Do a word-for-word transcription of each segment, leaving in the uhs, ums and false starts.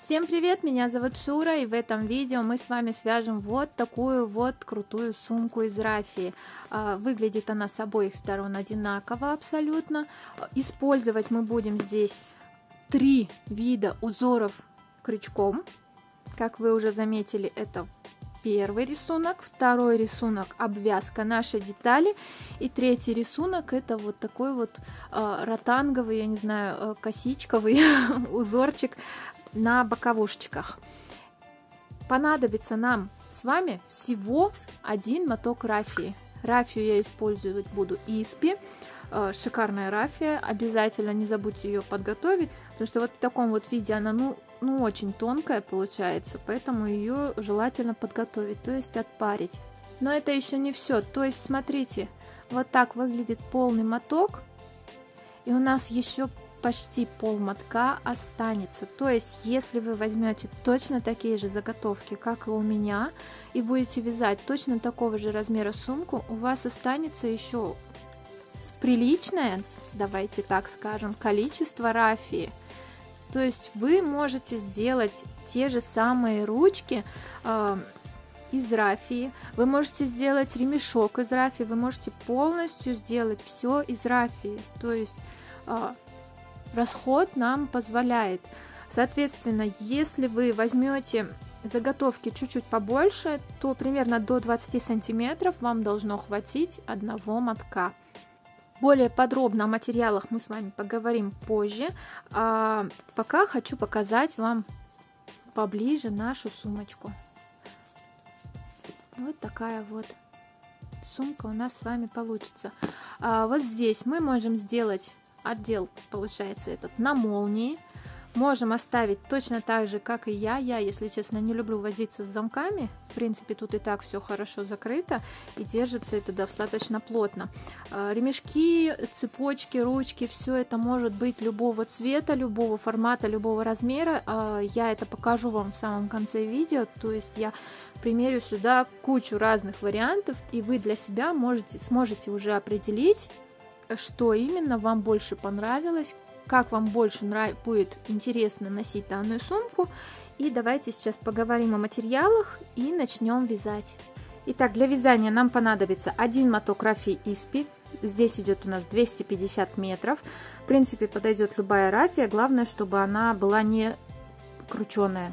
Всем привет, меня зовут Шура, и в этом видео мы с вами свяжем вот такую вот крутую сумку из рафии. Выглядит она с обоих сторон одинаково абсолютно. Использовать мы будем здесь три вида узоров крючком. Как вы уже заметили, это первый рисунок, второй рисунок обвязка нашей детали, и третий рисунок это вот такой вот э, ротанговый, я не знаю, э, косичковый узорчик на боковушечках. Понадобится нам с вами всего один моток рафии. Рафию я использовать буду Испи. Э, шикарная рафия, обязательно не забудьте ее подготовить, потому что вот в таком вот виде она ну ну очень тонкая получается, поэтому ее желательно подготовить, то есть отпарить. Но это еще не все, то есть смотрите, вот так выглядит полный моток, и у нас еще почти пол мотка останется. То есть если вы возьмете точно такие же заготовки, как и у меня, и будете вязать точно такого же размера сумку, у вас останется еще приличное, давайте так скажем, количество рафии. То есть вы можете сделать те же самые ручки э, из рафии, вы можете сделать ремешок из рафии, вы можете полностью сделать все из рафии. То есть э, расход нам позволяет. Соответственно, если вы возьмете заготовки чуть-чуть побольше, то примерно до двадцати сантиметров вам должно хватить одного мотка. Более подробно о материалах мы с вами поговорим позже. А пока хочу показать вам поближе нашу сумочку. Вот такая вот сумка у нас с вами получится. А вот здесь мы можем сделать отдел, получается, этот на молнии. Можем оставить точно так же, как и я. Я, если честно, не люблю возиться с замками. В принципе, тут и так все хорошо закрыто и держится это достаточно плотно. Ремешки, цепочки, ручки, все это может быть любого цвета, любого формата, любого размера. Я это покажу вам в самом конце видео. То есть я примерю сюда кучу разных вариантов, и вы для себя можете, сможете уже определить, что именно вам больше понравилось, как вам больше нрав... будет интересно носить данную сумку. И давайте сейчас поговорим о материалах и начнем вязать. Итак, для вязания нам понадобится один моток рафии Испи. Здесь идет у нас двести пятьдесят метров. В принципе, подойдет любая рафия, главное, чтобы она была не крученая.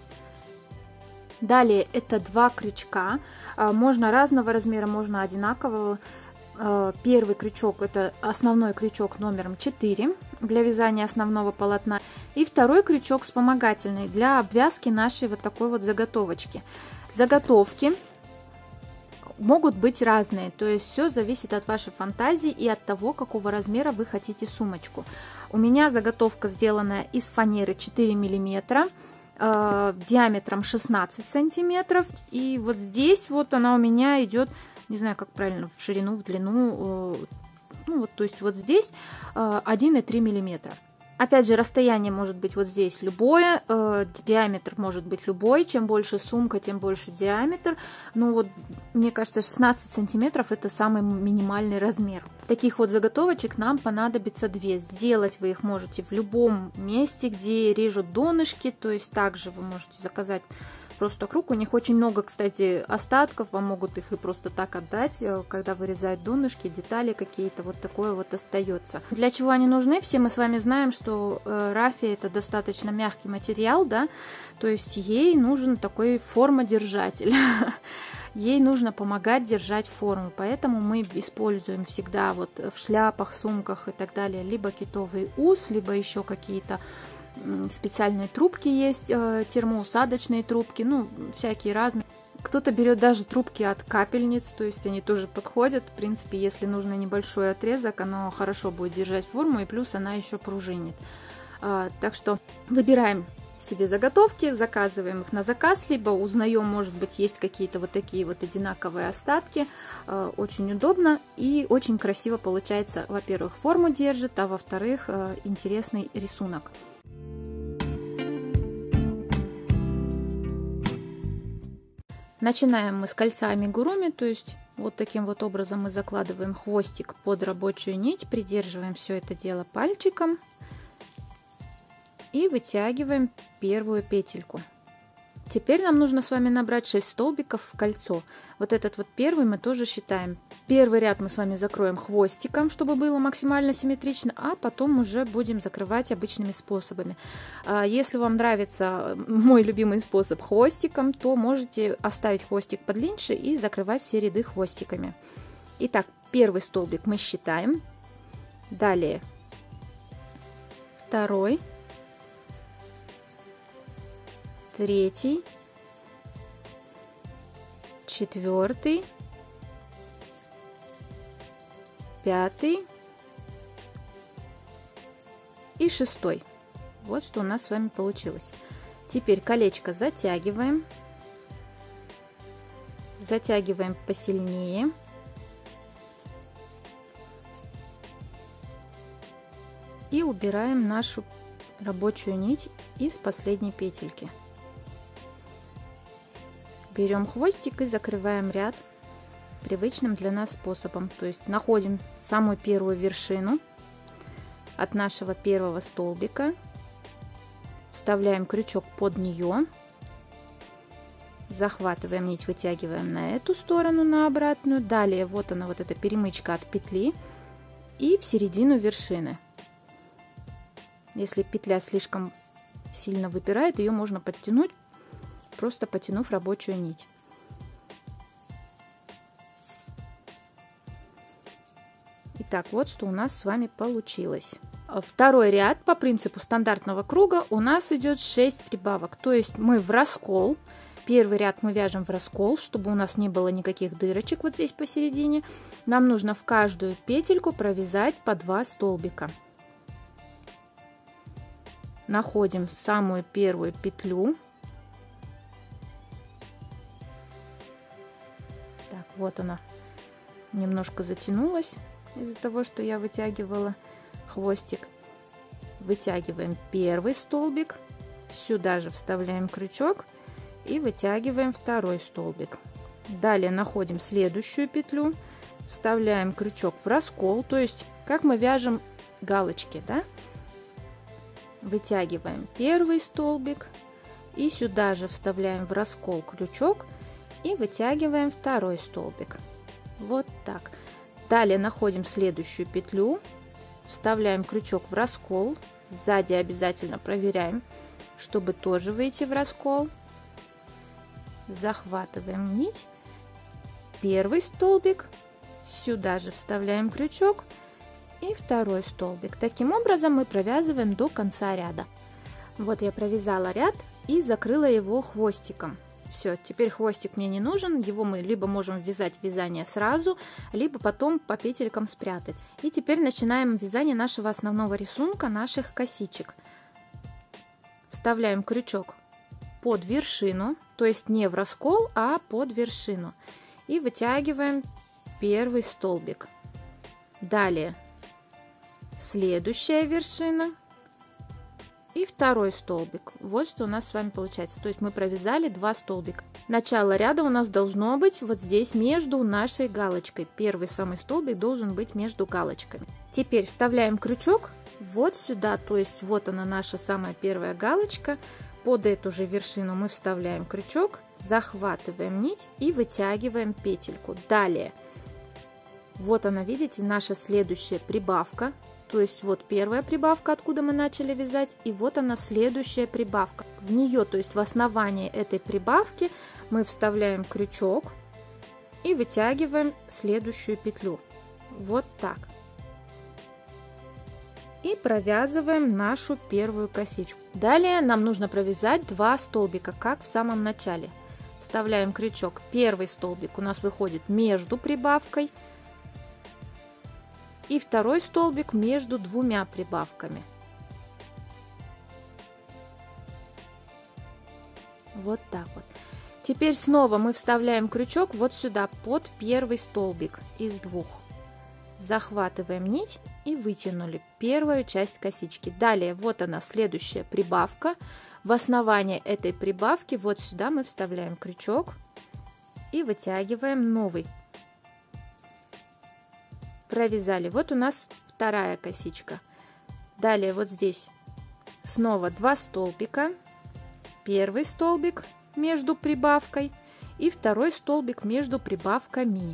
Далее это два крючка. Можно разного размера, можно одинакового. Первый крючок это основной крючок номером четыре для вязания основного полотна, и второй крючок вспомогательный для обвязки нашей вот такой вот заготовочки. Заготовки могут быть разные, то есть все зависит от вашей фантазии и от того, какого размера вы хотите сумочку. У меня заготовка сделана из фанеры четыре миллиметра, э, диаметром шестнадцать сантиметров, и вот здесь вот она у меня идет, не знаю, как правильно, в ширину, в длину, ну вот, то есть вот здесь один и три миллиметра. Опять же, расстояние может быть вот здесь любое, диаметр может быть любой, чем больше сумка, тем больше диаметр. Ну вот, мне кажется, шестнадцать сантиметров это самый минимальный размер. Таких вот заготовочек нам понадобится две. Сделать вы их можете в любом месте, где режут донышки, то есть также вы можете заказать просто круг. У них очень много, кстати, остатков, вам могут их и просто так отдать, когда вырезают донышки, детали какие-то, вот такое вот остается. Для чего они нужны? Все мы с вами знаем, что э, рафия это достаточно мягкий материал, да, то есть ей нужен такой формодержатель. Ей нужно помогать держать форму, поэтому мы используем всегда вот в шляпах, сумках и так далее либо китовый ус, либо еще какие-то специальные трубки есть, термоусадочные трубки, ну, всякие разные. Кто-то берет даже трубки от капельниц, то есть они тоже подходят. В принципе, если нужно небольшой отрезок, оно хорошо будет держать форму, и плюс она еще пружинит. Так что выбираем себе заготовки, заказываем их на заказ, либо узнаем, может быть, есть какие-то вот такие вот одинаковые остатки. Очень удобно и очень красиво получается. Во-первых, форму держит, а во-вторых, интересный рисунок. Начинаем мы с кольца амигуруми, то есть вот таким вот образом мы закладываем хвостик под рабочую нить, придерживаем все это дело пальчиком и вытягиваем первую петельку. Теперь нам нужно с вами набрать шесть столбиков в кольцо. Вот этот вот первый мы тоже считаем. Первый ряд мы с вами закроем хвостиком, чтобы было максимально симметрично, а потом уже будем закрывать обычными способами. Если вам нравится мой любимый способ хвостиком, то можете оставить хвостик подлиннее и закрывать все ряды хвостиками. Итак, первый столбик мы считаем. Далее второй. Третий, четвертый, пятый и шестой. Вот что у нас с вами получилось. Теперь колечко затягиваем, затягиваем посильнее. И убираем нашу рабочую нить из последней петельки. Берем хвостик и закрываем ряд привычным для нас способом. То есть находим самую первую вершину от нашего первого столбика, вставляем крючок под нее, захватываем нить, вытягиваем на эту сторону, на обратную. Далее вот она, вот эта перемычка от петли, и в середину вершины. Если петля слишком сильно выпирает, ее можно подтянуть, просто потянув рабочую нить. Итак, вот что у нас с вами получилось. Второй ряд по принципу стандартного круга у нас идет шесть прибавок. То есть мы в раскол. Первый ряд мы вяжем в раскол, чтобы у нас не было никаких дырочек вот здесь посередине. Нам нужно в каждую петельку провязать по два столбика. Находим самую первую петлю. Так, вот она немножко затянулась из-за того, что я вытягивала хвостик. Вытягиваем первый столбик, сюда же вставляем крючок и вытягиваем второй столбик. Далее находим следующую петлю, вставляем крючок в раскол, то есть как мы вяжем галочки, да? Вытягиваем первый столбик и сюда же вставляем в раскол крючок и вытягиваем второй столбик. Вот так. Далее находим следующую петлю, вставляем крючок в раскол, сзади обязательно проверяем, чтобы тоже выйти в раскол. Захватываем нить, первый столбик, сюда же вставляем крючок и второй столбик. Таким образом мы провязываем до конца ряда. Вот я провязала ряд и закрыла его хвостиком. Все, теперь хвостик мне не нужен, его мы либо можем ввязать в вязание сразу, либо потом по петелькам спрятать. И теперь начинаем вязание нашего основного рисунка, наших косичек. Вставляем крючок под вершину, то есть не в раскол, а под вершину. И вытягиваем первый столбик. Далее следующая вершина и второй столбик. Вот что у нас с вами получается. То есть мы провязали два столбика. Начало ряда у нас должно быть вот здесь между нашей галочкой. Первый самый столбик должен быть между галочками. Теперь вставляем крючок вот сюда, то есть вот она наша самая первая галочка. Под эту же вершину мы вставляем крючок, захватываем нить и вытягиваем петельку. Далее вот она, видите, наша следующая прибавка. То есть вот первая прибавка, откуда мы начали вязать, и вот она следующая прибавка. В нее, то есть в основании этой прибавки, мы вставляем крючок и вытягиваем следующую петлю. Вот так. И провязываем нашу первую косичку. Далее нам нужно провязать два столбика, как в самом начале. Вставляем крючок. Первый столбик у нас выходит между прибавкой. И второй столбик между двумя прибавками. Вот так вот. Теперь снова мы вставляем крючок вот сюда, под первый столбик из двух. Захватываем нить и вытянули первую часть косички. Далее вот она, следующая прибавка. В основании этой прибавки вот сюда мы вставляем крючок и вытягиваем новый. Провязали. Вот у нас вторая косичка. Далее вот здесь Снова два столбика, первый столбик между прибавкой и второй столбик между прибавками,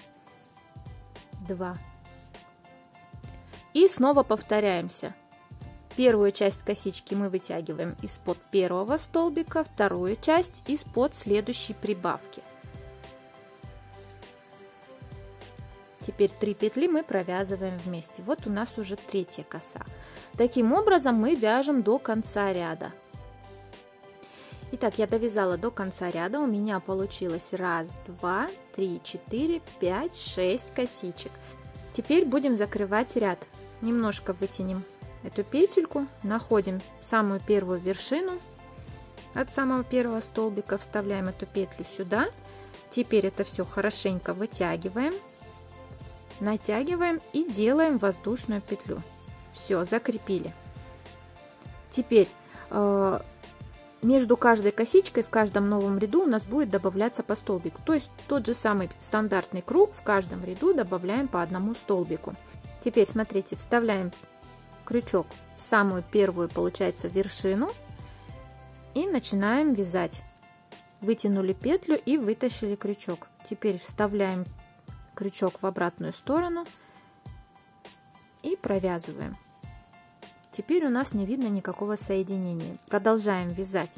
два. И снова повторяемся. Первую часть косички мы вытягиваем из-под первого столбика, вторую часть из-под следующей прибавки. Теперь три петли мы провязываем вместе. Вот у нас уже третья коса. Таким образом мы вяжем до конца ряда. Итак, я довязала до конца ряда. У меня получилось раз, два, три, четыре, пять, шесть косичек. Теперь будем закрывать ряд. Немножко вытянем эту петельку, находим самую первую вершину от самого первого столбика, вставляем эту петлю сюда. Теперь это все хорошенько вытягиваем, натягиваем и делаем воздушную петлю. Все, закрепили. Теперь э, между каждой косичкой в каждом новом ряду у нас будет добавляться по столбику. То есть тот же самый стандартный круг, в каждом ряду добавляем по одному столбику. Теперь смотрите, вставляем крючок в самую первую, получается, вершину и начинаем вязать. Вытянули петлю и вытащили крючок. Теперь вставляем крючок в обратную сторону и провязываем. Теперь у нас не видно никакого соединения. Продолжаем вязать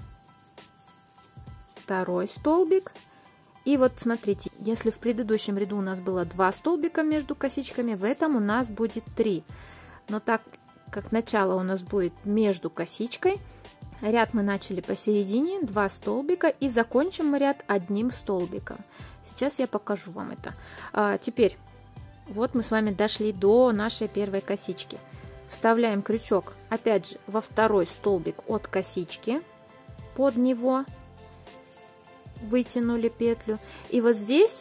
второй столбик. И вот смотрите, если в предыдущем ряду у нас было два столбика между косичками, в этом у нас будет три. Но так как начало у нас будет между косичкой, ряд мы начали посередине, два столбика, и закончим мы ряд одним столбиком. Сейчас я покажу вам это. А, теперь вот мы с вами дошли до нашей первой косички. Вставляем крючок опять же во второй столбик от косички, под него вытянули петлю, и вот здесь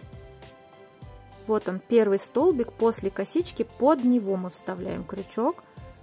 вот он, первый столбик после косички, под него мы вставляем крючок,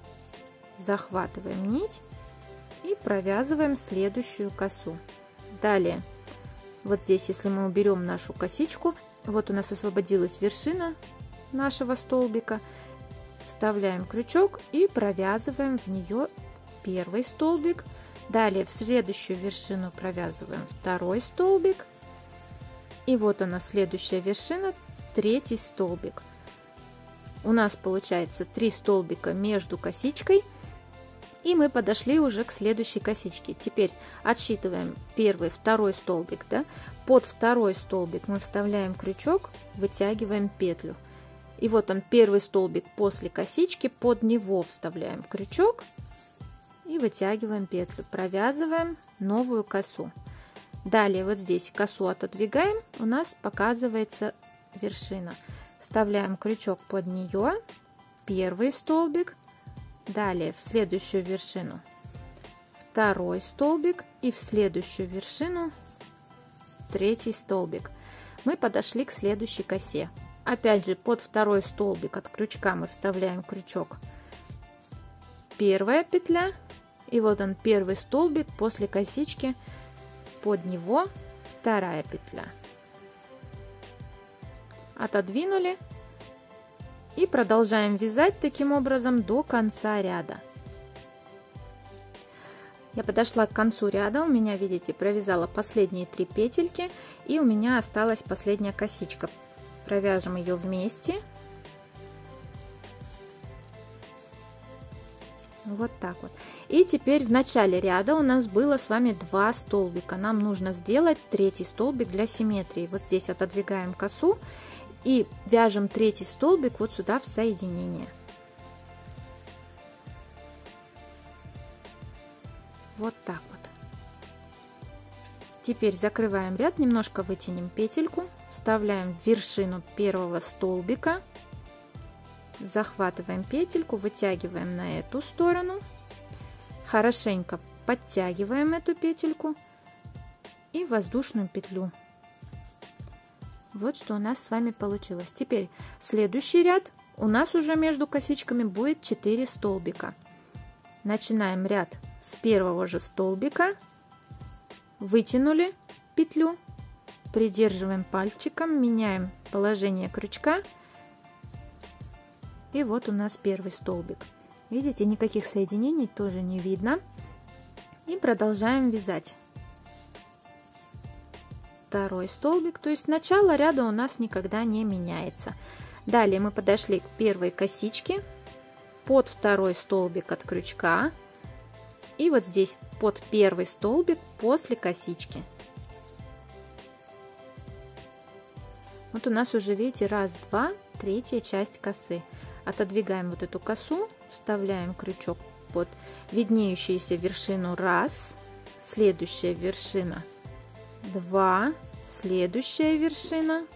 захватываем нить и провязываем следующую косу. Далее вот здесь, если мы уберем нашу косичку, вот у нас освободилась вершина нашего столбика, вставляем крючок и провязываем в нее первый столбик. Далее в следующую вершину провязываем второй столбик, и вот она, следующая вершина, третий столбик. У нас получается три столбика между косичкой, и мы подошли уже к следующей косичке. Теперь отсчитываем первый, второй столбик, да? Под второй столбик мы вставляем крючок, вытягиваем петлю. И вот он, первый столбик после косички, под него вставляем крючок и вытягиваем петлю, провязываем новую косу. Далее вот здесь косу отодвигаем, у нас показывается вершина. Вставляем крючок под нее, первый столбик, далее в следующую вершину второй столбик и в следующую вершину третий столбик. Мы подошли к следующей косе. Опять же под второй столбик от крючка мы вставляем крючок, первая петля, и вот он, первый столбик после косички, под него вторая петля. Отодвинули и продолжаем вязать таким образом до конца ряда. Я подошла к концу ряда, у меня, видите, провязала последние три петельки, и у меня осталась последняя косичка. Провяжем ее вместе. Вот так вот. И теперь в начале ряда у нас было с вами два столбика. Нам нужно сделать третий столбик для симметрии. Вот здесь отодвигаем косу и вяжем третий столбик вот сюда в соединение. Вот так вот. Теперь закрываем ряд, немножко вытянем петельку, вставляем в вершину первого столбика, захватываем петельку, вытягиваем на эту сторону, хорошенько подтягиваем эту петельку и воздушную петлю. Вот что у нас с вами получилось. Теперь следующий ряд у нас уже между косичками будет четыре столбика. Начинаем ряд с первого же столбика, вытянули петлю, придерживаем пальчиком, меняем положение крючка, и вот у нас первый столбик. Видите, никаких соединений тоже не видно. И продолжаем вязать. Второй столбик, то есть начало ряда у нас никогда не меняется. Далее мы подошли к первой косичке, под второй столбик от крючка, и вот здесь под первый столбик после косички. Вот у нас уже, видите, раз, два, третья часть косы. Отодвигаем вот эту косу, вставляем крючок под виднеющуюся вершину раз, следующая вершина два, следующая вершина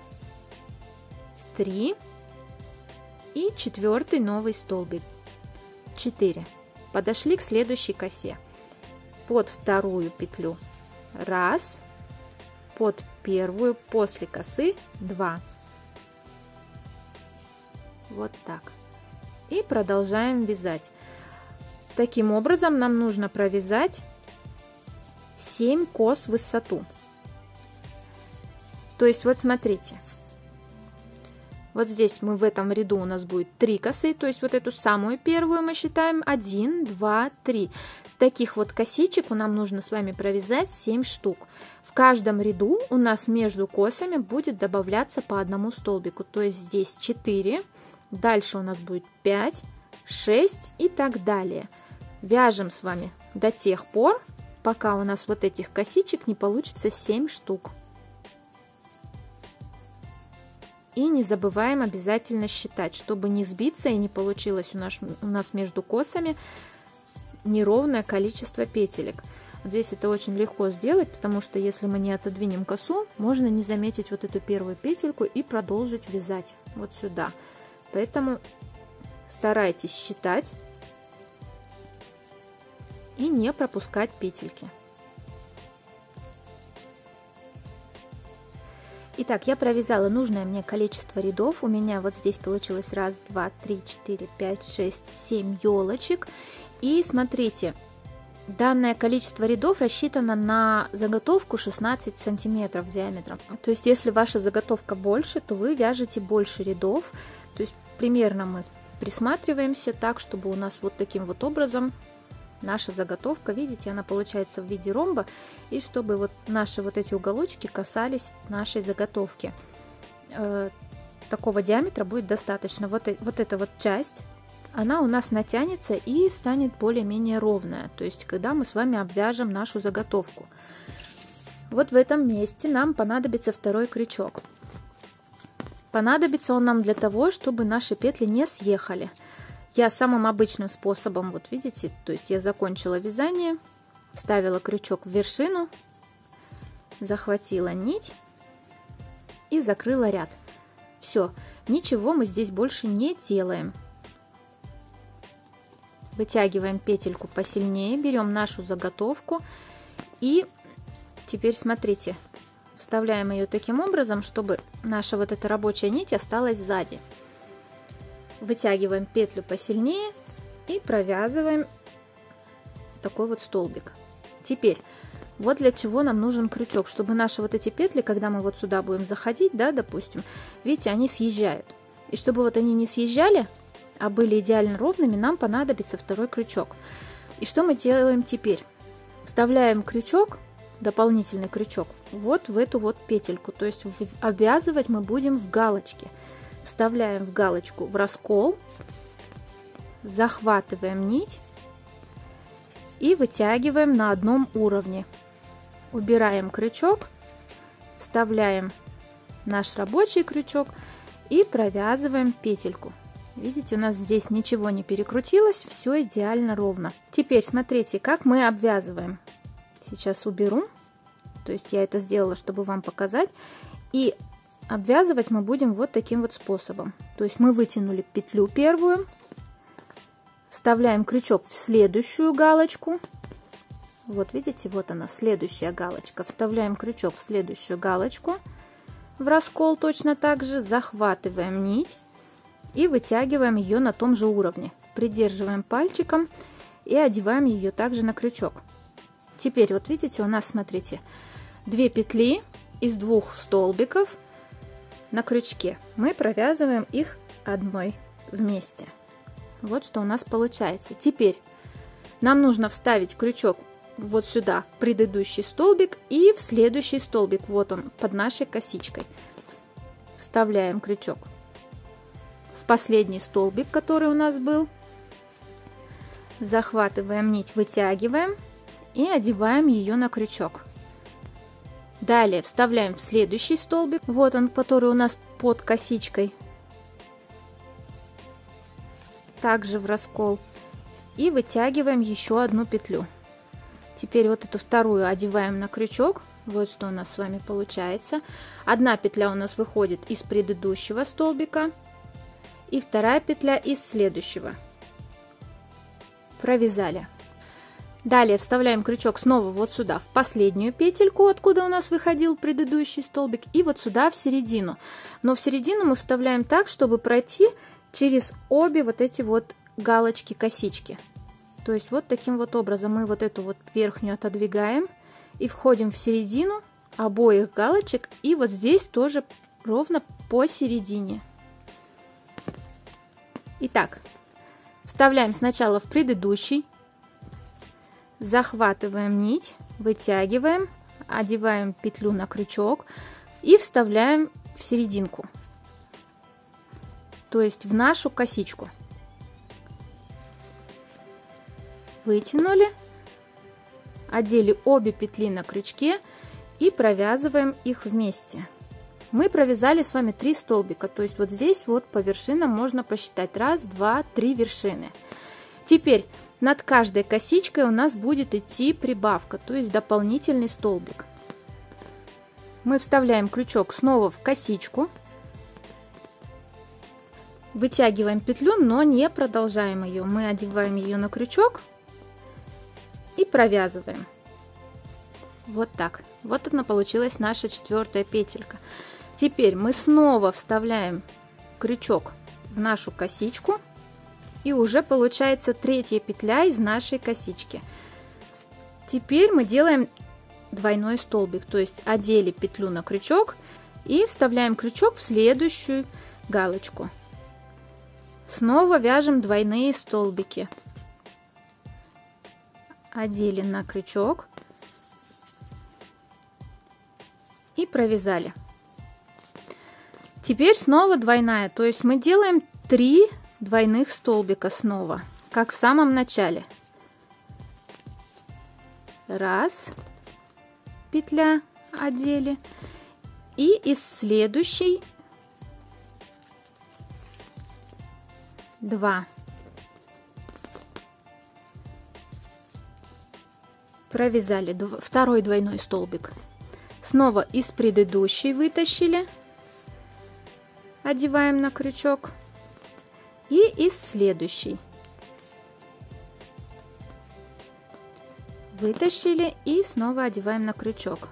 три и четвертый новый столбик четыре. Подошли к следующей косе, под вторую петлю раз, под первую после косы два. Вот так. И продолжаем вязать. Таким образом нам нужно провязать семь кос в высоту. То есть вот смотрите, вот здесь мы в этом ряду у нас будет три косы, то есть вот эту самую первую мы считаем один, два, три. Таких вот косичек нам нужно с вами провязать семь штук. В каждом ряду у нас между косами будет добавляться по одному столбику, то есть здесь четыре, дальше у нас будет пять, шесть и так далее. Вяжем с вами до тех пор, пока у нас вот этих косичек не получится семь штук. И не забываем обязательно считать, чтобы не сбиться и не получилось у нас, у нас между косами неровное количество петелек. Вот здесь это очень легко сделать, потому что если мы не отодвинем косу, можно не заметить вот эту первую петельку и продолжить вязать вот сюда. Поэтому старайтесь считать и не пропускать петельки. Итак, я провязала нужное мне количество рядов. У меня вот здесь получилось раз, два, три, четыре, пять, шесть, семь елочек. И смотрите, данное количество рядов рассчитано на заготовку шестнадцать сантиметров диаметром. То есть, если ваша заготовка больше, то вы вяжете больше рядов. То есть, примерно мы присматриваемся так, чтобы у нас вот таким вот образом наша заготовка, видите, она получается в виде ромба, и чтобы вот наши вот эти уголочки касались нашей заготовки. Э, такого диаметра будет достаточно. Вот, вот эта вот часть, она у нас натянется и станет более-менее ровная, то есть когда мы с вами обвяжем нашу заготовку. Вот в этом месте нам понадобится второй крючок. Понадобится он нам для того, чтобы наши петли не съехали. Я самым обычным способом, вот видите, то есть я закончила вязание, вставила крючок в вершину, захватила нить и закрыла ряд. Все, ничего мы здесь больше не делаем. Вытягиваем петельку посильнее, берем нашу заготовку и теперь смотрите, вставляем ее таким образом, чтобы наша вот эта рабочая нить осталась сзади. Вытягиваем петлю посильнее и провязываем такой вот столбик. Теперь, вот для чего нам нужен крючок, чтобы наши вот эти петли, когда мы вот сюда будем заходить, да, допустим, видите, они съезжают. И чтобы вот они не съезжали, а были идеально ровными, нам понадобится второй крючок. И что мы делаем теперь? Вставляем крючок, дополнительный крючок, вот в эту вот петельку, то есть обвязывать мы будем в галочке. Вставляем в галочку в раскол, захватываем нить и вытягиваем на одном уровне. Убираем крючок, вставляем наш рабочий крючок и провязываем петельку. Видите, у нас здесь ничего не перекрутилось, все идеально ровно. Теперь смотрите, как мы обвязываем. Сейчас уберу, то есть я это сделала, чтобы вам показать. И обвязывать мы будем вот таким вот способом. То есть мы вытянули петлю первую, вставляем крючок в следующую галочку. Вот видите, вот она, следующая галочка. Вставляем крючок в следующую галочку, в раскол точно так же, захватываем нить и вытягиваем ее на том же уровне. Придерживаем пальчиком и одеваем ее также на крючок. Теперь вот видите, у нас, смотрите, две петли из двух столбиков на крючке. Мы провязываем их одной вместе. Вот что у нас получается. Теперь нам нужно вставить крючок вот сюда, в предыдущий столбик и в следующий столбик. Вот он, под нашей косичкой. Вставляем крючок в последний столбик, который у нас был. Захватываем нить, вытягиваем и одеваем ее на крючок. Далее вставляем в следующий столбик. Вот он, который у нас под косичкой. Также в раскол. И вытягиваем еще одну петлю. Теперь вот эту вторую одеваем на крючок. Вот что у нас с вами получается. Одна петля у нас выходит из предыдущего столбика. И вторая петля из следующего. Провязали. Далее вставляем крючок снова вот сюда, в последнюю петельку, откуда у нас выходил предыдущий столбик. И вот сюда в середину. Но в середину мы вставляем так, чтобы пройти через обе вот эти вот галочки-косички. То есть вот таким вот образом мы вот эту вот верхнюю отодвигаем и входим в середину обоих галочек, и вот здесь тоже ровно посередине. Итак, вставляем сначала в предыдущий, захватываем нить, вытягиваем, одеваем петлю на крючок и вставляем в серединку, то есть в нашу косичку. Вытянули, одели обе петли на крючке и провязываем их вместе. Мы провязали с вами три столбика, то есть вот здесь вот по вершинам можно посчитать раз, два, три вершины. Теперь над каждой косичкой у нас будет идти прибавка, то есть дополнительный столбик. Мы вставляем крючок снова в косичку, вытягиваем петлю, но не продолжаем ее. Мы одеваем ее на крючок и провязываем. Вот так. Вот она получилась наша четвертая петелька. Теперь мы снова вставляем крючок в нашу косичку, и уже получается третья петля из нашей косички. Теперь мы делаем двойной столбик, то есть одели петлю на крючок и вставляем крючок в следующую галочку. Снова вяжем двойные столбики. Одели на крючок и провязали. Теперь снова двойная, то есть мы делаем три двойных столбика снова, как в самом начале. Раз, петля, одели, и из следующей два. Провязали второй двойной столбик. Снова из предыдущей вытащили, одеваем на крючок, и из следующей вытащили и снова одеваем на крючок.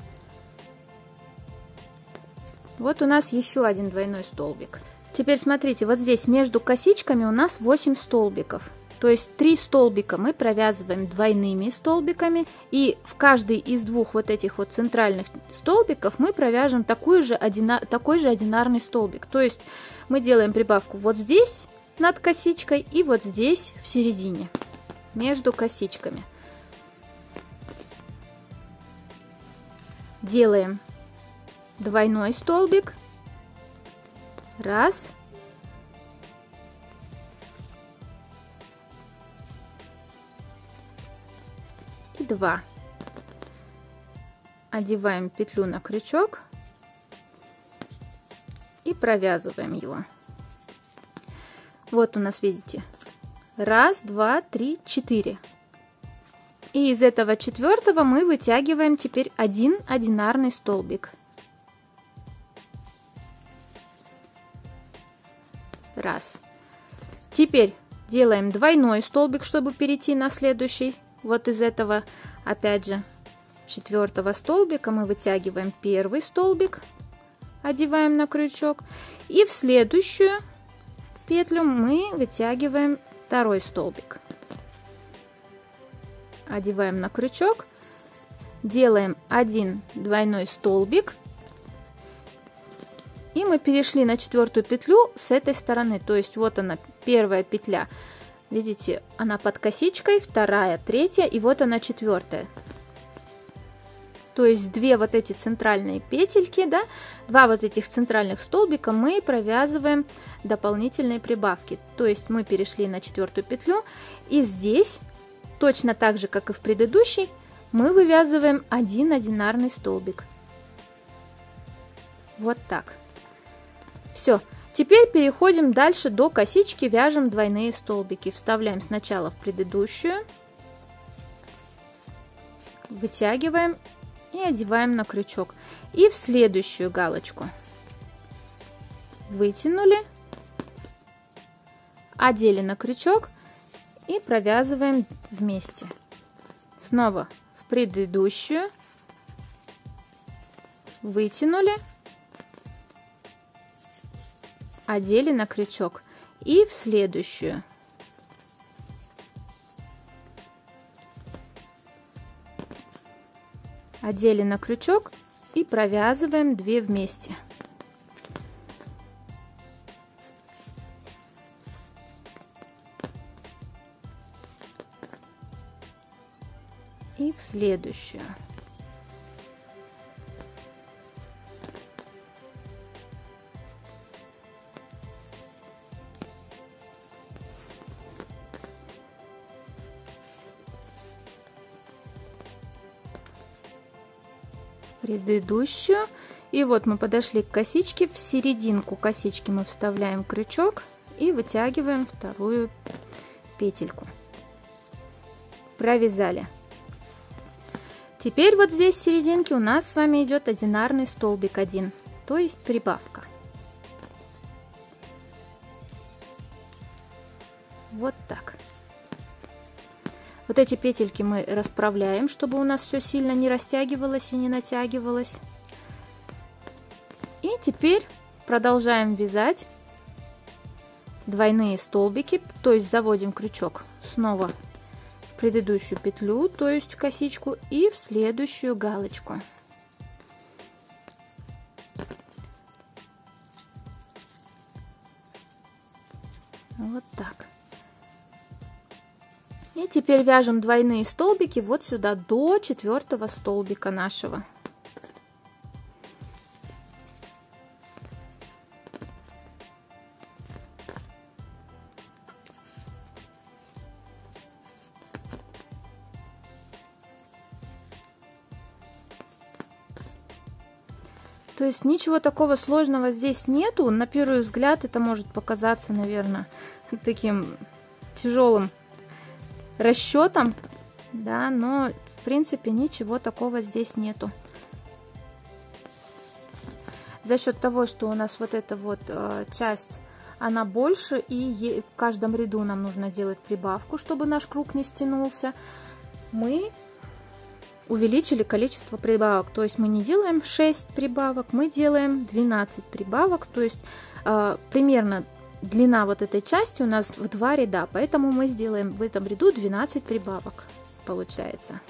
Вот у нас еще один двойной столбик. Теперь смотрите, вот здесь между косичками у нас восемь столбиков. То есть три столбика мы провязываем двойными столбиками, и в каждый из двух вот этих вот центральных столбиков мы провяжем такой же, одина... такой же одинарный столбик. То есть мы делаем прибавку вот здесь над косичкой и вот здесь в середине, между косичками. Делаем двойной столбик. Раз. И два. Одеваем петлю на крючок и провязываем его. Вот у нас, видите, раз, два, три, четыре. И из этого четвертого мы вытягиваем теперь один одинарный столбик. Раз. Теперь делаем двойной столбик, чтобы перейти на следующий. Вот из этого, опять же, четвертого столбика мы вытягиваем первый столбик, одеваем на крючок, и в следующую петлю мы вытягиваем второй столбик, одеваем на крючок, делаем один двойной столбик И мы перешли на четвертую петлю с этой стороны. То есть вот она, первая петля. Видите, она под косичкой, вторая, третья, и вот она четвертая. То есть две вот эти центральные петельки, да, два вот этих центральных столбика мы провязываем дополнительные прибавки. То есть мы перешли на четвертую петлю, и здесь точно так же, как и в предыдущей, мы вывязываем один одинарный столбик. Вот так. Все. Теперь переходим дальше до косички, вяжем двойные столбики. Вставляем сначала в предыдущую, вытягиваем и одеваем на крючок. И в следующую галочку вытянули, одели на крючок и провязываем вместе. Снова в предыдущую, вытянули, одели на крючок и в следующую. Одели на крючок и провязываем две вместе. И в следующую. Предыдущую. И вот мы подошли к косичке. В серединку косички мы вставляем крючок и вытягиваем вторую петельку. Провязали. Теперь вот здесь в серединке у нас с вами идет одинарный столбик один, то есть прибавка. Вот так. Вот эти петельки мы расправляем, чтобы у нас все сильно не растягивалось и не натягивалось. И теперь продолжаем вязать двойные столбики, то есть заводим крючок снова в предыдущую петлю, то есть косичку, и в следующую галочку. Вот так. И теперь вяжем двойные столбики вот сюда до четвертого столбика нашего. То есть ничего такого сложного здесь нету. На первый взгляд это может показаться, наверное, таким тяжелым расчетом, да, но в принципе ничего такого здесь нету. За счет того, что у нас вот эта вот э, часть, она больше, и в каждом ряду нам нужно делать прибавку, чтобы наш круг не стянулся, мы увеличили количество прибавок. То есть мы не делаем шесть прибавок, мы делаем двенадцать прибавок, то есть э, примерно длина вот этой части у нас в два ряда, поэтому мы сделаем в этом ряду двенадцать прибавок, получается.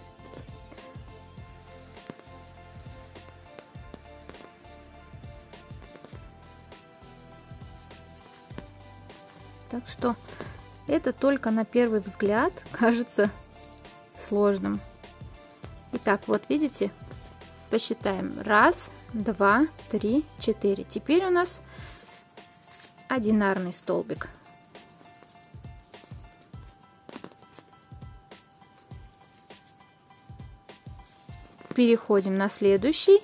Так что это только на первый взгляд кажется сложным. Итак, вот видите, посчитаем. Раз, два, три, четыре. Теперь у нас одинарный столбик. Переходим на следующий.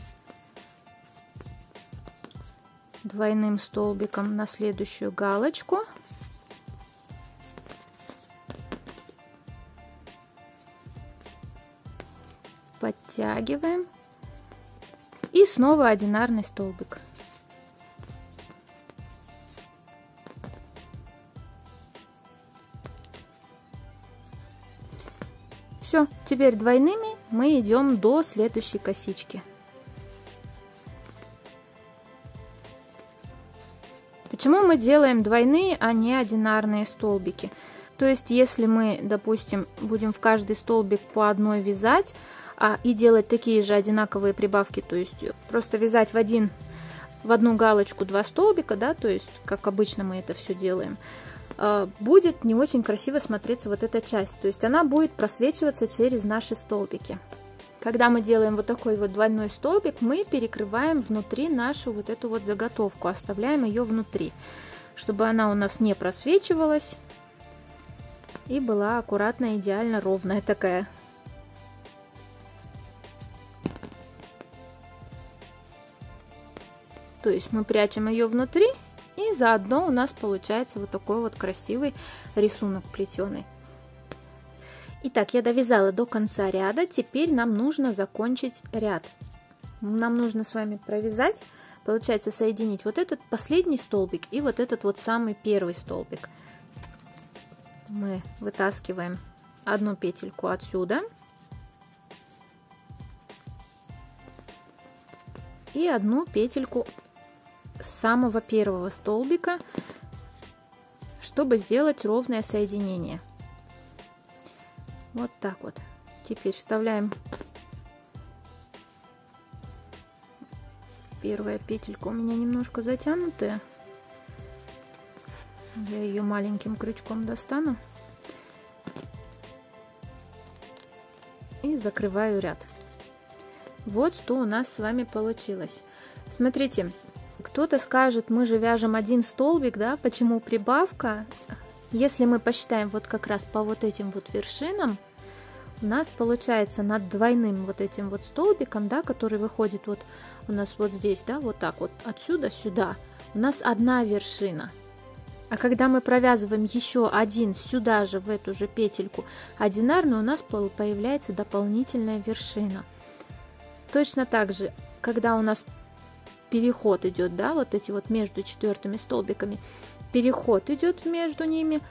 Двойным столбиком на следующую галочку. Подтягиваем. И снова одинарный столбик. Все, теперь двойными мы идем до следующей косички. Почему мы делаем двойные, а не одинарные столбики? То есть, если мы, допустим, будем в каждый столбик по одной вязать, а, и делать такие же одинаковые прибавки, то есть просто вязать в один в одну галочку два столбика, да, то есть как обычно мы это все делаем, будет не очень красиво смотреться вот эта часть, то есть она будет просвечиваться через наши столбики. Когда мы делаем вот такой вот двойной столбик, мы перекрываем внутри нашу вот эту вот заготовку, оставляем ее внутри, чтобы она у нас не просвечивалась и была аккуратно, идеально ровная такая. То есть мы прячем ее внутри, и заодно у нас получается вот такой вот красивый рисунок плетеный. Итак, я довязала до конца ряда, теперь нам нужно закончить ряд. Нам нужно с вами провязать, получается соединить вот этот последний столбик и вот этот вот самый первый столбик. Мы вытаскиваем одну петельку отсюда и одну петельку с самого первого столбика, чтобы сделать ровное соединение. Вот так вот. Теперь вставляем первая петелька у меня немножко затянутая. Я ее маленьким крючком достану и закрываю ряд. Вот что у нас с вами получилось. Смотрите, кто-то скажет, мы же вяжем один столбик, да, почему прибавка? Если мы посчитаем вот как раз по вот этим вот вершинам, у нас получается над двойным вот этим вот столбиком, да, который выходит вот у нас вот здесь, да, вот так вот отсюда сюда, у нас одна вершина. А когда мы провязываем еще один сюда же, в эту же петельку одинарную, у нас появляется дополнительная вершина. Точно так же, когда у нас переход идет, да, вот эти вот между четвертыми столбиками, переход идет между ними,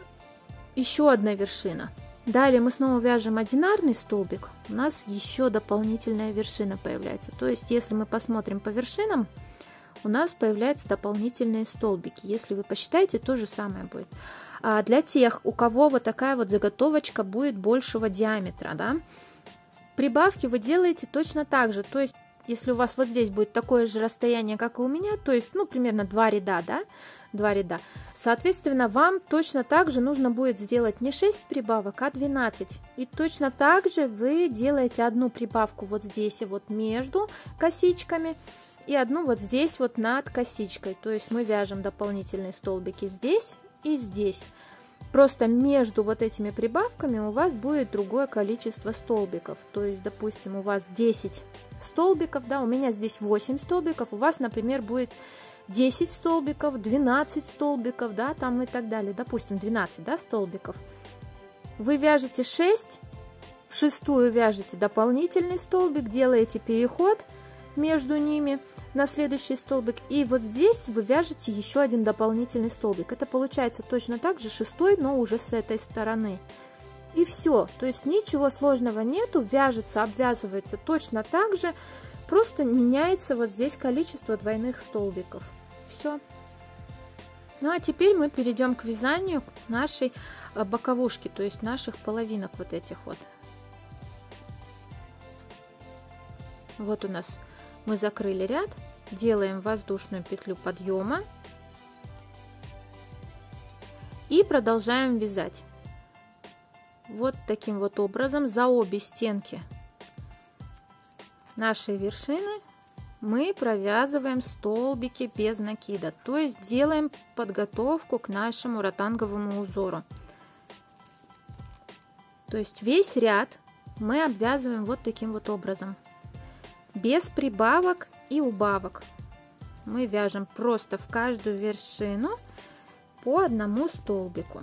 еще одна вершина. Далее мы снова вяжем одинарный столбик, у нас еще дополнительная вершина появляется. То есть, если мы посмотрим по вершинам, у нас появляются дополнительные столбики. Если вы посчитаете, то же самое будет. А для тех, у кого вот такая вот заготовочка будет большего диаметра, да, прибавки вы делаете точно так же. То есть, если у вас вот здесь будет такое же расстояние, как и у меня, то есть, ну, примерно два ряда, да, два ряда, соответственно, вам точно так же нужно будет сделать не шесть прибавок, а двенадцать. И точно так же вы делаете одну прибавку вот здесь и вот между косичками, и одну вот здесь вот над косичкой. То есть мы вяжем дополнительные столбики здесь и здесь. Просто между вот этими прибавками у вас будет другое количество столбиков. То есть, допустим, у вас десять столбиков, да, у меня здесь восемь столбиков, у вас, например, будет десять столбиков, двенадцать столбиков, да, там и так далее. Допустим, двенадцать, да, столбиков. Вы вяжете шесть, в шестую вяжете дополнительный столбик, делаете переход между ними на следующий столбик, и вот здесь вы вяжете еще один дополнительный столбик. Это получается точно так же шестой, но уже с этой стороны. И все, то есть ничего сложного нету, вяжется, обвязывается точно так же, просто меняется вот здесь количество двойных столбиков. Все. Ну а теперь мы перейдем к вязанию нашей боковушки, то есть наших половинок вот этих вот. Вот у нас мы закрыли ряд, делаем воздушную петлю подъема и продолжаем вязать. Вот таким вот образом за обе стенки нашей вершины мы провязываем столбики без накида, то есть делаем подготовку к нашему ротанговому узору. То есть весь ряд мы обвязываем вот таким вот образом, без прибавок и убавок. Мы вяжем просто в каждую вершину по одному столбику.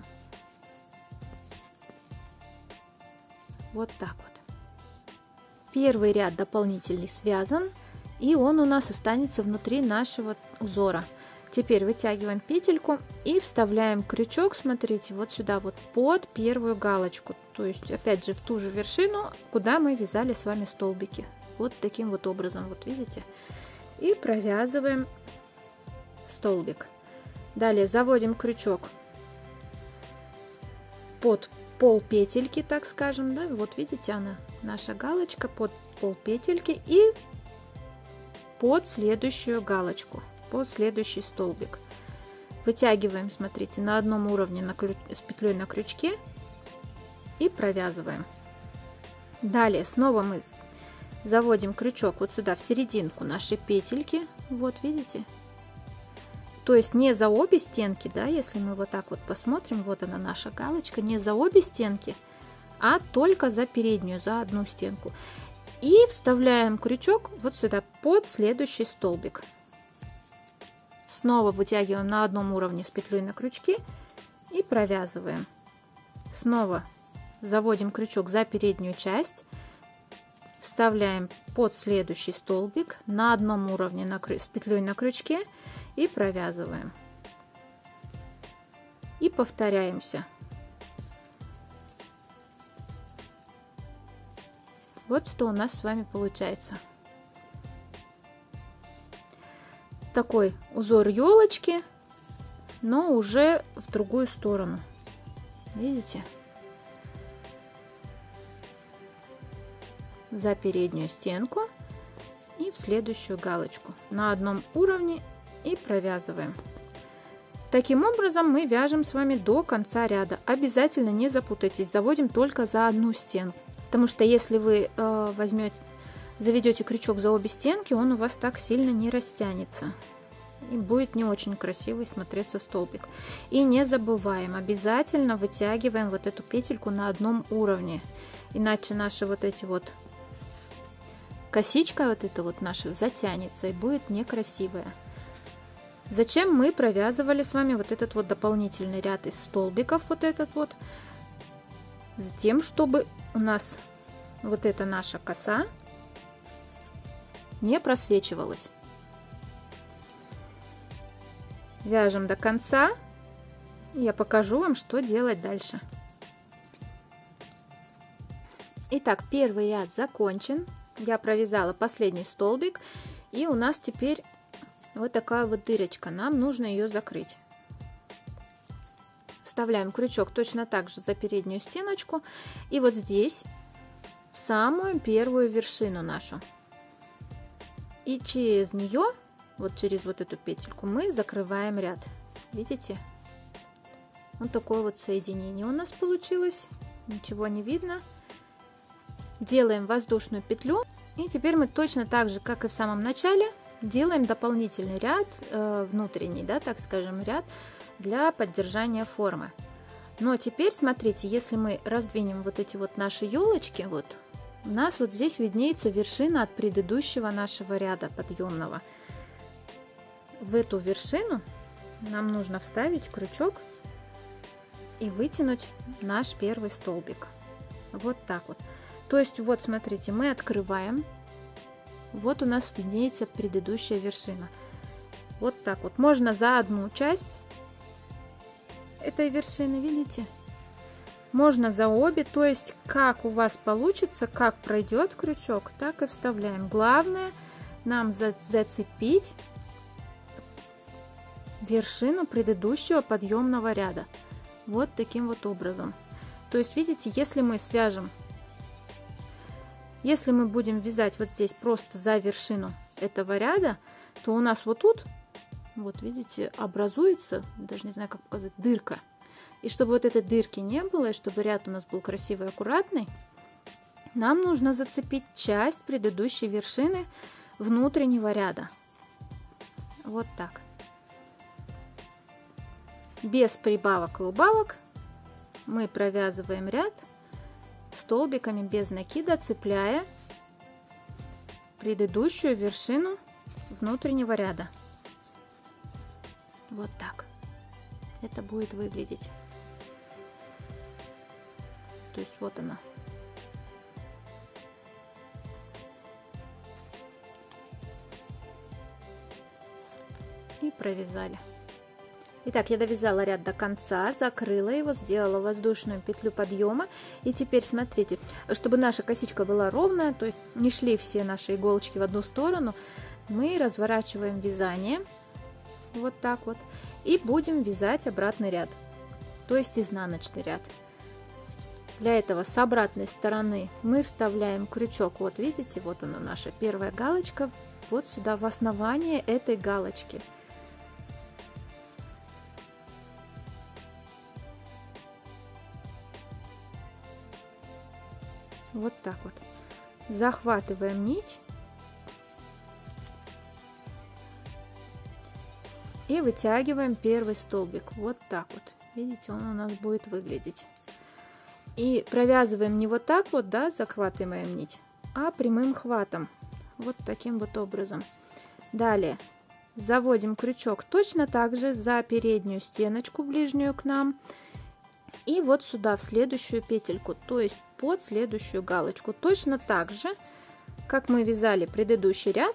Вот так вот. Первый ряд дополнительный связан, и он у нас останется внутри нашего узора. Теперь вытягиваем петельку и вставляем крючок, смотрите, вот сюда вот под первую галочку, то есть опять же в ту же вершину, куда мы вязали с вами столбики. Вот таким вот образом, вот видите, и провязываем столбик. Далее заводим крючок под пол петельки, так скажем, да, вот видите, она, наша галочка под пол петельки, и под следующую галочку, под следующий столбик. Вытягиваем, смотрите, на одном уровне на крю... с петлей на крючке и провязываем. Далее снова мы заводим крючок вот сюда в серединку нашей петельки, вот видите, то есть не за обе стенки, да, если мы вот так вот посмотрим, вот она наша галочка, не за обе стенки, а только за переднюю, за одну стенку. И вставляем крючок вот сюда под следующий столбик. Снова вытягиваем на одном уровне с петлей на крючке и провязываем. Снова заводим крючок за переднюю часть, вставляем под следующий столбик на одном уровне на, с петлей на крючке и провязываем. И повторяемся. Вот что у нас с вами получается. Такой узор елочки, но уже в другую сторону. Видите? За переднюю стенку и в следующую галочку на одном уровне и провязываем. Таким образом мы вяжем с вами до конца ряда. Обязательно не запутайтесь, заводим только за одну стенку, потому что если вы э, возьмете заведете крючок за обе стенки, он у вас так сильно не растянется и будет не очень красивый смотреться столбик. И не забываем, обязательно вытягиваем вот эту петельку на одном уровне, иначе наши вот эти вот косичка вот эта вот наша затянется и будет некрасивая. Зачем мы провязывали с вами вот этот вот дополнительный ряд из столбиков, вот этот вот, с тем, чтобы у нас вот эта наша коса не просвечивалась. Вяжем до конца, я покажу вам, что делать дальше. Итак, первый ряд закончен. Я провязала последний столбик, и у нас теперь вот такая вот дырочка. Нам нужно ее закрыть. Вставляем крючок точно так же за переднюю стеночку, и вот здесь в самую первую вершину нашу. И через нее, вот через вот эту петельку, мы закрываем ряд. Видите? Вот такое вот соединение у нас получилось. Ничего не видно. Делаем воздушную петлю. И теперь мы точно так же, как и в самом начале, делаем дополнительный ряд, э, внутренний, да, так скажем, ряд для поддержания формы. Но теперь, смотрите, если мы раздвинем вот эти вот наши елочки, вот, у нас вот здесь виднеется вершина от предыдущего нашего ряда подъемного. В эту вершину нам нужно вставить крючок и вытянуть наш первый столбик. Вот так вот. То есть, вот смотрите, мы открываем. Вот у нас виднеется предыдущая вершина. Вот так вот. Можно за одну часть этой вершины, видите? Можно за обе, то есть как у вас получится, как пройдет крючок, так и вставляем. Главное нам за зацепить вершину предыдущего подъемного ряда. Вот таким вот образом. То есть, видите, если мы свяжем, если мы будем вязать вот здесь просто за вершину этого ряда, то у нас вот тут, вот видите, образуется, даже не знаю, как показать, дырка. И чтобы вот этой дырки не было, и чтобы ряд у нас был красивый и аккуратный, нам нужно зацепить часть предыдущей вершины внутреннего ряда. Вот так. Без прибавок и убавок мы провязываем ряд столбиками без накида, цепляя предыдущую вершину внутреннего ряда. Вот так это будет выглядеть. То есть вот она. И провязали. Итак, я довязала ряд до конца, закрыла его, сделала воздушную петлю подъема. И теперь смотрите, чтобы наша косичка была ровная, то есть не шли все наши иголочки в одну сторону, мы разворачиваем вязание вот так вот и будем вязать обратный ряд, то есть изнаночный ряд. Для этого с обратной стороны мы вставляем крючок, вот видите, вот она наша первая галочка вот сюда, в основание этой галочки. Вот так вот. Захватываем нить и вытягиваем первый столбик. Вот так вот. Видите, он у нас будет выглядеть. И провязываем не вот так вот, да, захватываем нить, а прямым хватом. Вот таким вот образом. Далее заводим крючок точно так же за переднюю стеночку, ближнюю к нам. И вот сюда, в следующую петельку, то есть под следующую галочку. Точно так же, как мы вязали предыдущий ряд,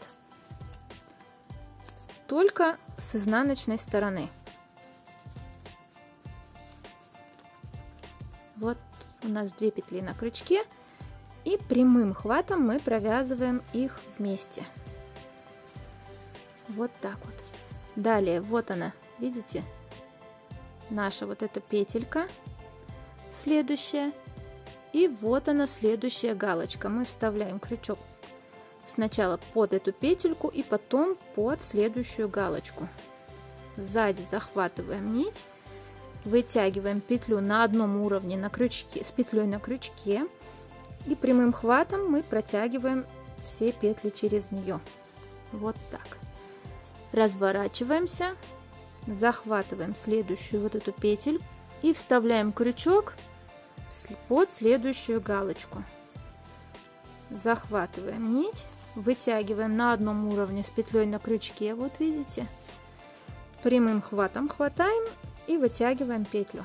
только с изнаночной стороны. Вот у нас две петли на крючке, и прямым хватом мы провязываем их вместе. Вот так вот. Далее, вот она, видите, наша вот эта петелька, следующая, и вот она, следующая галочка. Мы вставляем крючок сначала под эту петельку и потом под следующую галочку. Сзади захватываем нить, вытягиваем петлю на одном уровне на крючке, с петлей на крючке, и прямым хватом мы протягиваем все петли через нее. Вот так. Разворачиваемся, захватываем следующую вот эту петельку и вставляем крючок под следующую галочку. Захватываем нить, вытягиваем на одном уровне с петлей на крючке, вот видите, прямым хватом хватаем и вытягиваем петлю.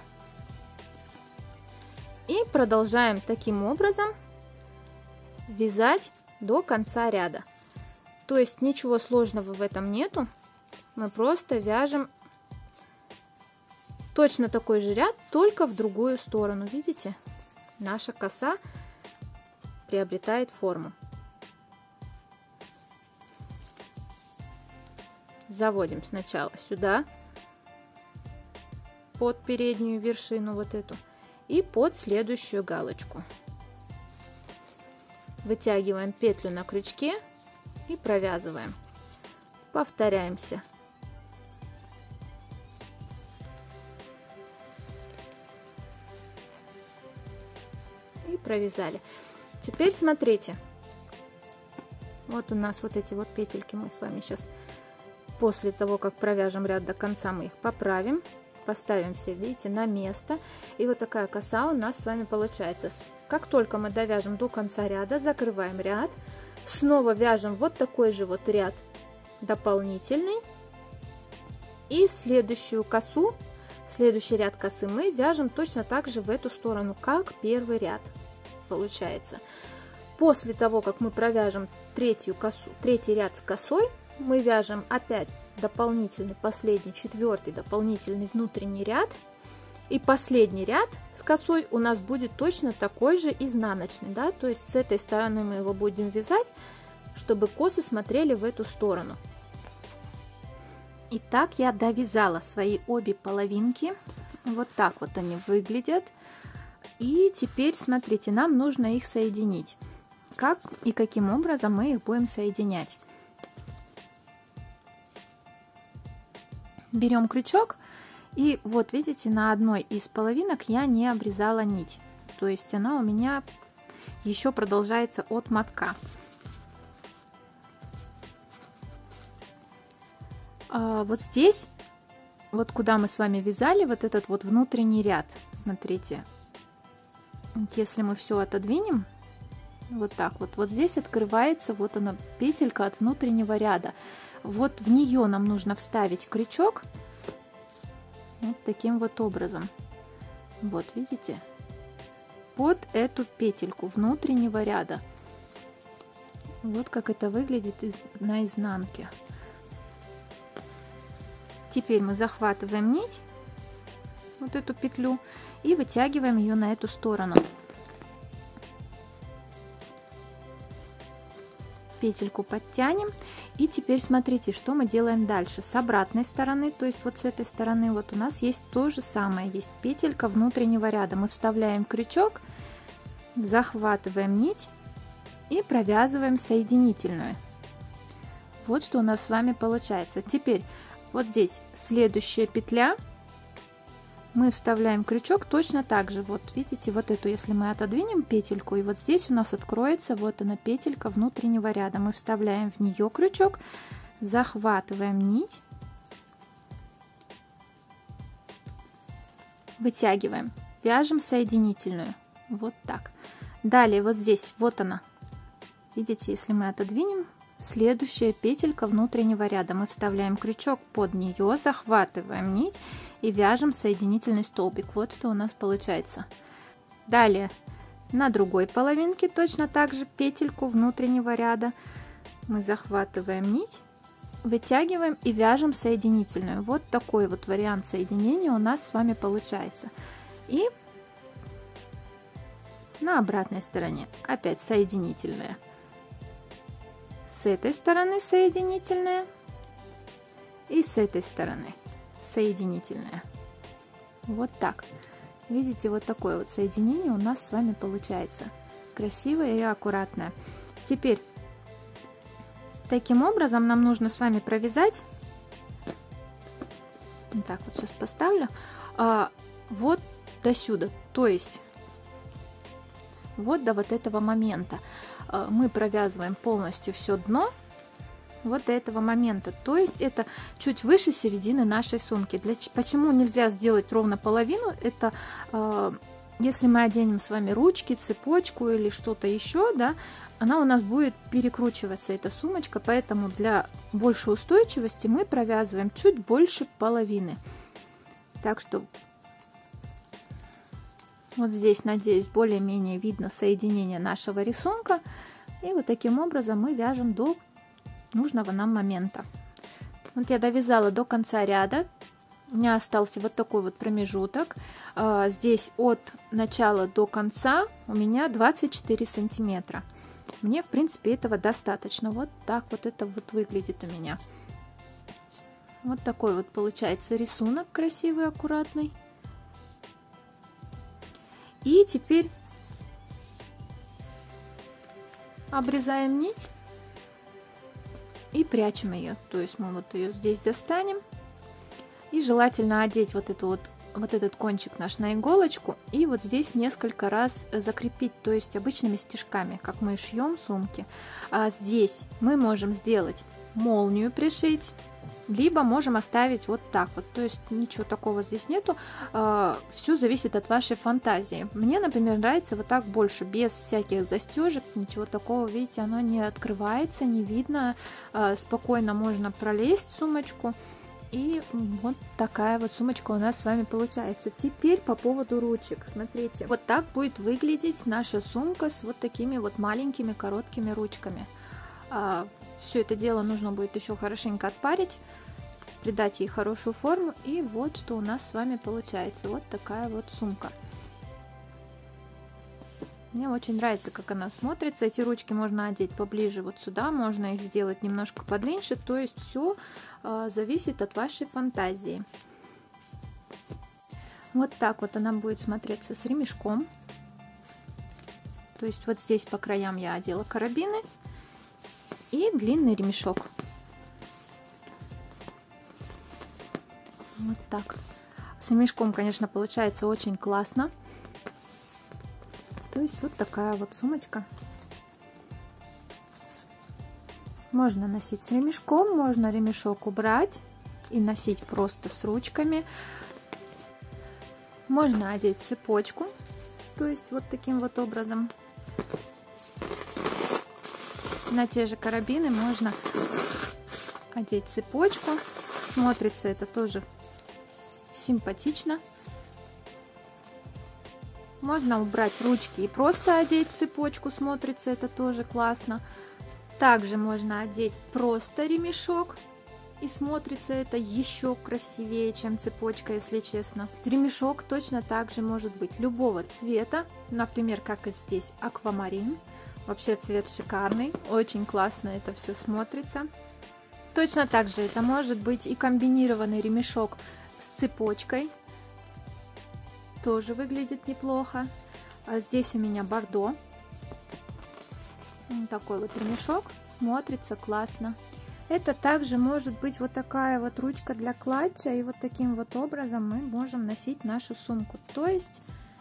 И продолжаем таким образом вязать до конца ряда. То есть ничего сложного в этом нету, мы просто вяжем точно такой же ряд, только в другую сторону. Видите, наша коса приобретает форму. Заводим сначала сюда, под переднюю вершину вот эту, и под следующую галочку. Вытягиваем петлю на крючке и провязываем. Повторяемся. И провязали. Теперь смотрите, вот у нас вот эти вот петельки, мы с вами сейчас после того, как провяжем ряд до конца, мы их поправим, поставим все, видите, на место, и вот такая коса у нас с вами получается. Как только мы довяжем до конца ряда, закрываем ряд, снова вяжем вот такой же вот ряд дополнительный, и следующую косу, следующий ряд косы мы вяжем точно так же в эту сторону, как первый ряд получается. После того, как мы провяжем третью косу, третий ряд с косой, мы вяжем опять дополнительный, последний, четвертый дополнительный внутренний ряд, и последний ряд с косой у нас будет точно такой же изнаночный, да, то есть с этой стороны мы его будем вязать, чтобы косы смотрели в эту сторону. Итак, я довязала свои обе половинки, вот так вот они выглядят, и теперь смотрите, нам нужно их соединить. Как и каким образом мы их будем соединять? Берем крючок, и вот видите, на одной из половинок я не обрезала нить, то есть она у меня еще продолжается от мотка. А вот здесь, вот куда мы с вами вязали, вот этот вот внутренний ряд, смотрите, если мы все отодвинем, вот так вот, вот здесь открывается вот она петелька от внутреннего ряда. Вот в нее нам нужно вставить крючок вот таким вот образом. Вот видите, под эту петельку внутреннего ряда. Вот как это выглядит на изнанке. Теперь мы захватываем нить, вот эту петлю, и вытягиваем ее на эту сторону. Петельку подтянем, и теперь смотрите, что мы делаем дальше. С обратной стороны, то есть вот с этой стороны, вот у нас есть то же самое, есть петелька внутреннего ряда. Мы вставляем крючок, захватываем нить и провязываем соединительную. Вот что у нас с вами получается. Теперь вот здесь следующая петля. Мы вставляем крючок точно так же. Вот видите, вот эту, если мы отодвинем петельку, и вот здесь у нас откроется вот она петелька внутреннего ряда. Мы вставляем в нее крючок, захватываем нить, вытягиваем, вяжем соединительную. Вот так. Далее вот здесь, вот она. Видите, если мы отодвинем, следующая петелька внутреннего ряда. Мы вставляем крючок под нее, захватываем нить и вяжем соединительный столбик. Вот что у нас получается. Далее на другой половинке точно так же петельку внутреннего ряда мы захватываем нить, вытягиваем и вяжем соединительную. Вот такой вот вариант соединения у нас с вами получается. И на обратной стороне опять соединительная. С этой стороны соединительная и с этой стороны соединительная. Вот так. Видите, вот такое вот соединение у нас с вами получается. Красивое и аккуратное. Теперь таким образом нам нужно с вами провязать. Так, вот сейчас поставлю. А, вот до сюда. То есть вот до вот этого момента. Мы провязываем полностью все дно вот до этого момента, то есть это чуть выше середины нашей сумки. Для, почему нельзя сделать ровно половину? Это э, если мы оденем с вами ручки, цепочку или что-то еще, да, она у нас будет перекручиваться, эта сумочка, поэтому для большей устойчивости мы провязываем чуть больше половины. Так что вот здесь, надеюсь, более-менее видно соединение нашего рисунка. И вот таким образом мы вяжем до нужного нам момента. Вот я довязала до конца ряда. У меня остался вот такой вот промежуток. Здесь от начала до конца у меня двадцать четыре сантиметра. Мне, в принципе, этого достаточно. Вот так вот это вот выглядит у меня. Вот такой вот получается рисунок красивый, аккуратный. И теперь обрезаем нить и прячем ее. То есть мы вот ее здесь достанем. И желательно одеть вот, эту вот, вот этот кончик наш на иголочку. И вот здесь несколько раз закрепить, то есть обычными стежками, как мы шьем сумки. А здесь мы можем сделать молнию, пришить. Либо можем оставить вот так вот, то есть ничего такого здесь нету, все зависит от вашей фантазии. Мне, например, нравится вот так больше, без всяких застежек, ничего такого, видите, оно не открывается, не видно, спокойно можно пролезть в сумочку. И вот такая вот сумочка у нас с вами получается. Теперь по поводу ручек, смотрите, вот так будет выглядеть наша сумка с вот такими вот маленькими короткими ручками. Все это дело нужно будет еще хорошенько отпарить, придать ей хорошую форму. И вот что у нас с вами получается. Вот такая вот сумка. Мне очень нравится, как она смотрится. Эти ручки можно одеть поближе вот сюда, можно их сделать немножко подлиннее. То есть все э, зависит от вашей фантазии. Вот так вот она будет смотреться с ремешком. То есть вот здесь по краям я одела карабины. И длинный ремешок. Вот так. С ремешком, конечно, получается очень классно. То есть вот такая вот сумочка. Можно носить с ремешком, можно ремешок убрать и носить просто с ручками. Можно одеть цепочку, то есть вот таким вот образом. На те же карабины можно одеть цепочку. Смотрится это тоже симпатично. Можно убрать ручки и просто одеть цепочку. Смотрится это тоже классно. Также можно одеть просто ремешок. И смотрится это еще красивее, чем цепочка, если честно. Ремешок точно так же может быть любого цвета. Например, как и здесь, аквамарин. Вообще цвет шикарный, очень классно это все смотрится. Точно так же это может быть и комбинированный ремешок с цепочкой. Тоже выглядит неплохо. А здесь у меня бордо. Вот такой вот ремешок, смотрится классно. Это также может быть вот такая вот ручка для клатча, и вот таким вот образом мы можем носить нашу сумку, то есть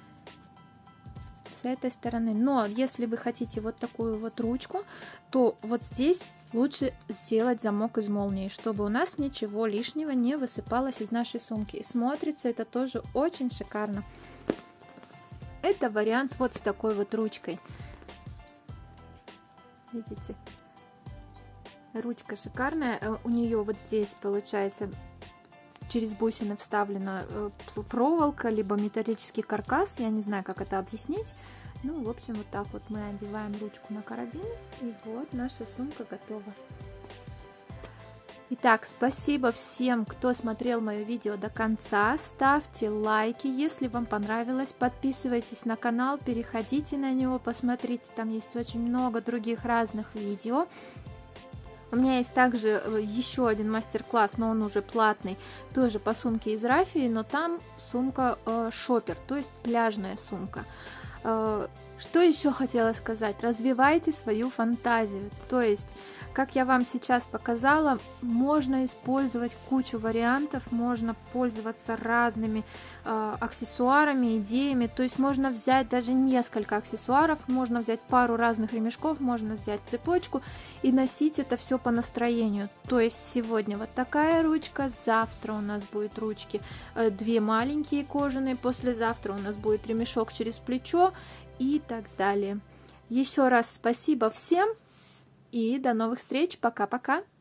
с этой стороны. Но если вы хотите вот такую вот ручку, то вот здесь лучше сделать замок из молнии, чтобы у нас ничего лишнего не высыпалось из нашей сумки. И смотрится это тоже очень шикарно. Это вариант вот с такой вот ручкой. Видите? Ручка шикарная. У нее вот здесь получается через бусины вставлена проволока, либо металлический каркас. Я не знаю, как это объяснить. Ну, в общем, вот так вот мы одеваем ручку на карабин. И вот наша сумка готова. Итак, спасибо всем, кто смотрел мое видео до конца. Ставьте лайки, если вам понравилось. Подписывайтесь на канал, переходите на него, посмотрите. Там есть очень много других разных видео. У меня есть также еще один мастер-класс, но он уже платный, тоже по сумке из рафии, но там сумка э, шопер, то есть пляжная сумка. Э, что еще хотела сказать? Развивайте свою фантазию, то есть, как я вам сейчас показала, можно использовать кучу вариантов, можно пользоваться разными э, аксессуарами, идеями, то есть можно взять даже несколько аксессуаров, можно взять пару разных ремешков, можно взять цепочку и носить это все по настроению. То есть сегодня вот такая ручка, завтра у нас будет ручки э, две маленькие кожаные, послезавтра у нас будет ремешок через плечо и так далее. Еще раз спасибо всем. И до новых встреч. Пока-пока.